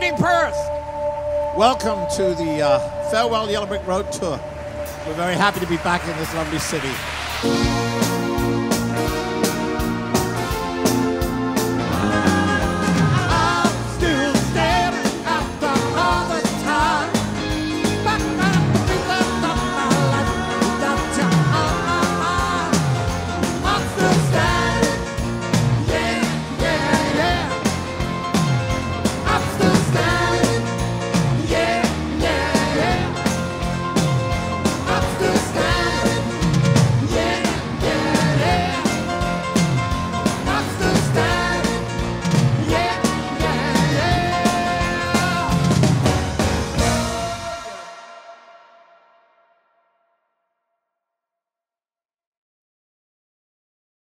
morning, Perth. Welcome to the Farewell Yellow Brick Road Tour. We're very happy to be back in this lovely city.